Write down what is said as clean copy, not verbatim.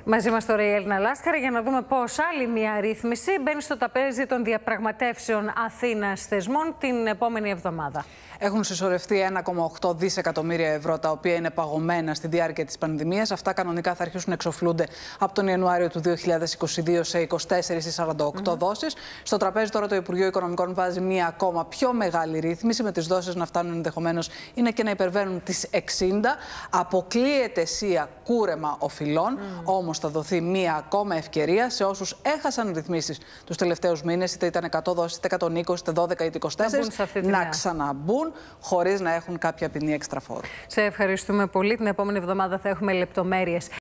Μαζί μας τώρα η Έλληνα Λάσκαρα για να δούμε πώς άλλη μια ρύθμιση μπαίνει στο τραπέζι των διαπραγματεύσεων Αθήνας θεσμών την επόμενη εβδομάδα. Έχουν συσσωρευτεί 1,8 δισεκατομμύρια ευρώ, τα οποία είναι παγωμένα στη διάρκεια της πανδημίας. Αυτά κανονικά θα αρχίσουν να εξοφλούνται από τον Ιανουάριο του 2022 σε 24 ή 48 δόσεις. Στο τραπέζι τώρα το Υπουργείο Οικονομικών βάζει μία ακόμα πιο μεγάλη ρύθμιση, με τις δόσεις να φτάνουν ενδεχομένως είναι και να υπερβαίνουν τις 60. Αποκλείεται αισία κούρεμα οφειλών, όμως θα δοθεί μία ακόμα ευκαιρία σε όσους έχασαν ρυθμίσεις τους τελευταίους μήνες, είτε ήταν 100 δόσεις, είτε 120, είτε 12, είτε 24, να ξαναμπούν χωρίς να έχουν κάποια ποινή έξτρα φόρου. Σε ευχαριστούμε πολύ. Την επόμενη εβδομάδα θα έχουμε λεπτομέρειες.